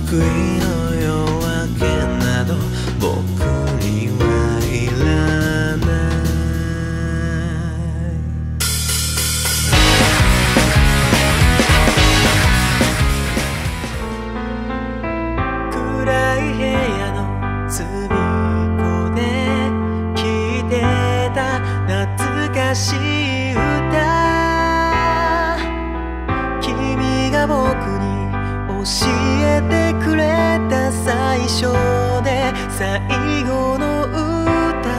救いの夜明けなど僕にはいらない暗い部屋の隅っこで聴いてた懐かしい歌君が僕に教えてくれた最初で最後の歌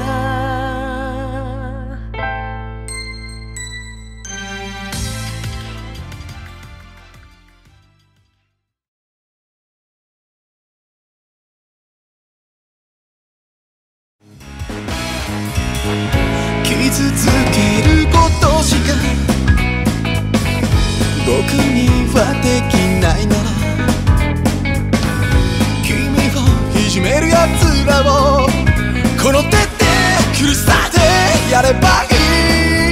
傷つけることしか僕にはできないなら君をいじめるやつらをこの手で苦しさでやればいい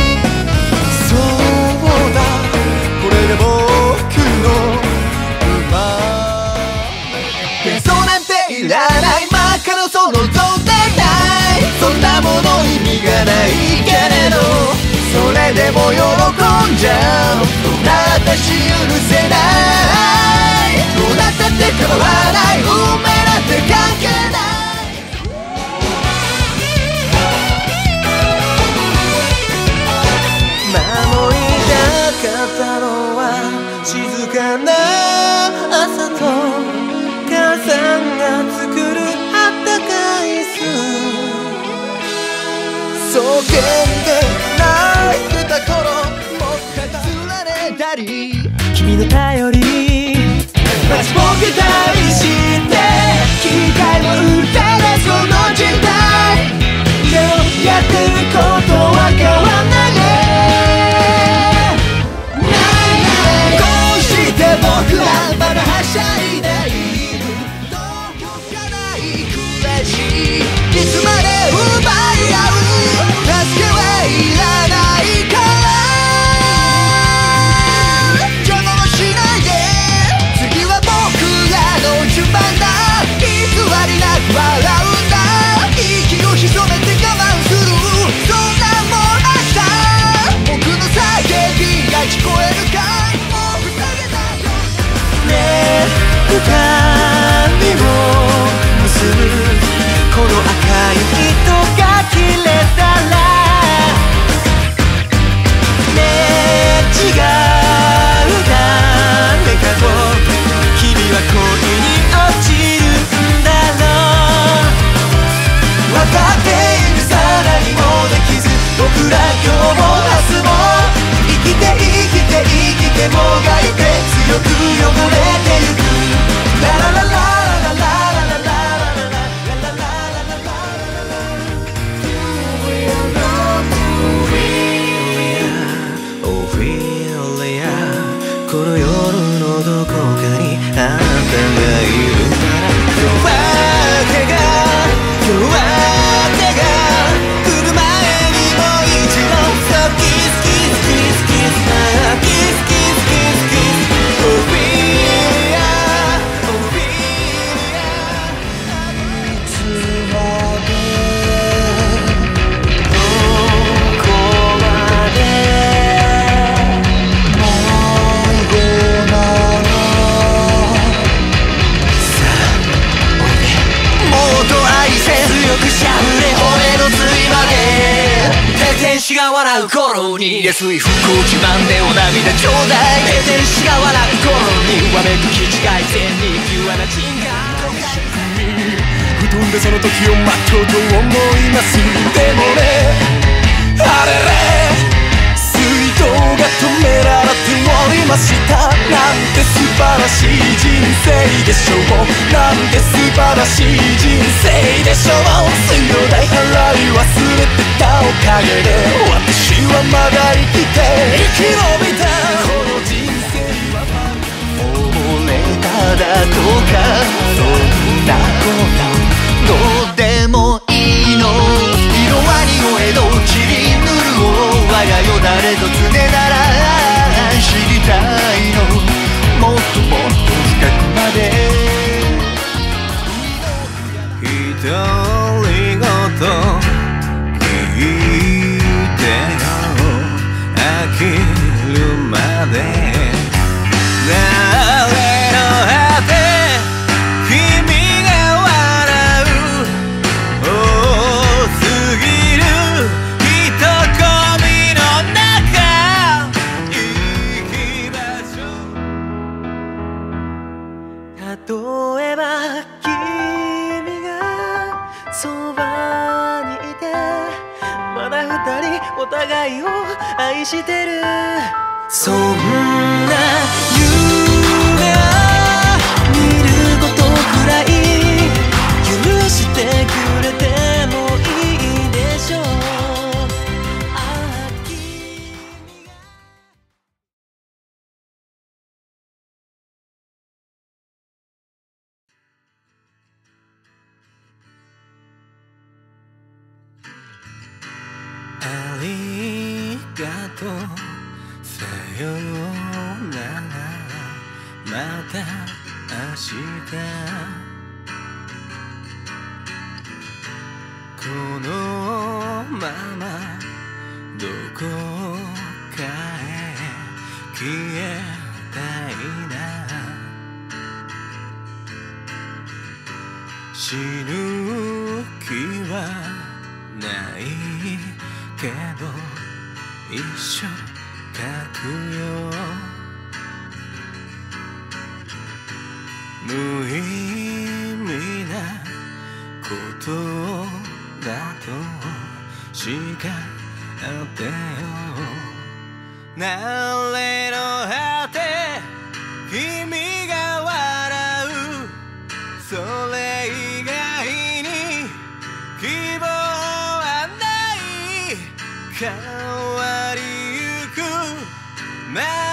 そうだこれが僕の生まれ幻想なんていらない真っ赤なその像でないそんなもの意味がないけれどそれでも喜んじゃう私許せないどうなったって構わない運命なんて関係ない守りたかったのは静かな朝と母さんが作るあったかい巣草原で泣いてた頃君の頼り待ちぼけたりして機械も打たれその時代でもやってることは変わんないこうして僕はまだはしゃいでいるどこかない暮らしいつまで奪い合う助けはいらないから笑うんだ息を潜めて我慢するそんなもん明日僕の叫びが聞こえるかいもう塞げたよねえ他にも結ぶこの赤い糸が切れたらねえ違う誰かと君は恋に落ちる分かっているさ何もできず僕ら今日も明日も生きて生きて生きてもがいて強く汚れてゆくララララララララララララララこの夜のどこかにあんたがいるなら夜明けが夜明けが来る前にもう一度そうキスキスキスキスキスキスキスキスオフィリアオフィリアいつまでどこまで迷子なのさあおいでもっと愛せ強くしゃぶれ骨の髄まで天使が笑う頃に安い不幸自慢でお涙ちょうだい天使が笑う頃にわめく気違い線にピュアな人が布団でその時を待とうと思いますでもねあれれ水道が止められておりましたなんて素晴らしい人生でしょうなんて素晴らしい人生でしょう水道代払い忘れてたおかげで私はまだ生きて生き延びたこの人生は溺れただとかそんなことどうでもいいの色は濁えどちりぬるを我がよ誰と常なら知りたいのもっともっと深くまで思えば君がそばにいて、まだ二人お互いを愛してる。そんな夢は見ることくらい許してくれてもいいでしょう。ああ君がありがとう、さようなら、また明日。このままどこかへ消えたいな。死ぬ気はないけど一生書くよ。無意味なことだと叱ってよ。慣れの果て君が笑う、それ以外に希望はない。変わりゆく